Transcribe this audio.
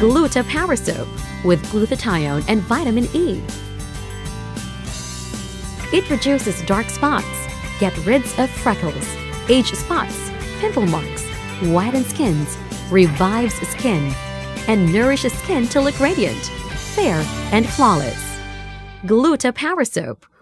Gluta Power Soap with glutathione and vitamin E. It reduces dark spots, gets rid of freckles, age spots, pimple marks, whitens skins, revives skin, and nourishes skin to look radiant, fair, and flawless. Gluta Power Soap